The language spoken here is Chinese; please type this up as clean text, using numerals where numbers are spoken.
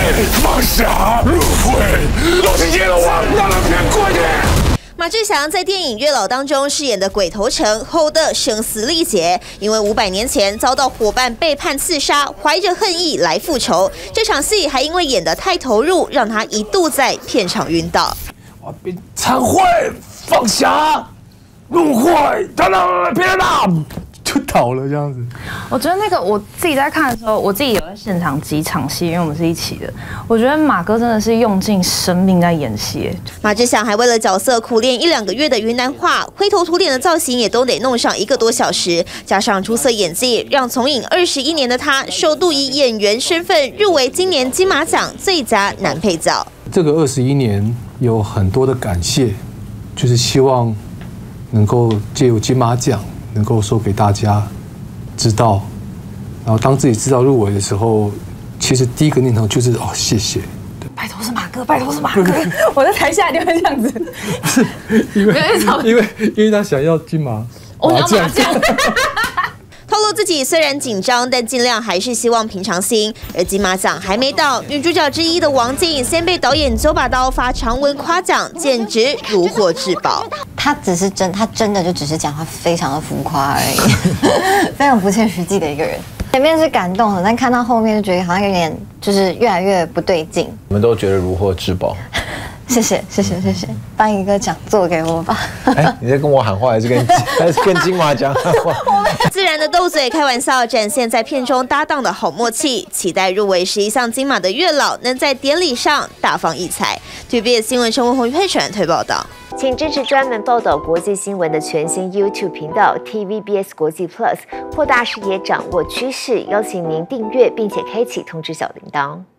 放下入会，都是阎王让人骗鬼的。 马志祥在电影《月老》当中饰演的鬼头城吼得声嘶力竭，因为500年前遭到伙伴背叛刺杀，怀着恨意来复仇。这场戏还因为演得太投入，让他一度在片场晕倒。 我便忏悔，放下入会，他让别人打。就倒了这样子。 我觉得那个我自己在看的时候，我自己有在现场几场戏，因为我们是一起的。我觉得马哥真的是用尽生命在演戏。 马志祥还为了角色苦练1-2个月的云南话，灰头土脸的造型也都得弄上1个多小时，加上出色演技，让从影21年的他，首度以演员身份入围今年金马奖最佳男配角。 这个21年有很多的感谢，就是希望能够借由金马奖。能够说给大家知道，然后当自己知道入围的时候，其实第一个念头就是哦，谢谢。 拜托是马哥，拜托是马哥。我在台下就会这样子， 不是因为他想要金马， 我要麻将。 透露自己虽然紧张，但尽量还是希望平常心。而金马奖还没到，女主角之一的王静先被导演9把刀发长文夸奖，简直如获至宝。 他真的就只是讲话非常的浮夸而已，非常不切实际的一个人。前面是感动的，但看到后面就觉得好像有点就是越来越不对劲。 我们都觉得如获至宝。 谢谢，颁一个讲座给我吧。 哎，你在跟我喊话，还是跟金马奖喊话？ 自然的斗嘴开玩笑，展现在片中搭档的好默契。期待入围11项金马的月老能在典礼上大放异彩。TVBS 新闻陈文宏、佩璇推报道。 请支持专门报道国际新闻的全新 YouTube 频道 TVBS 国际 Plus， 扩大视野，掌握趋势。邀请您订阅并且开启通知小铃铛。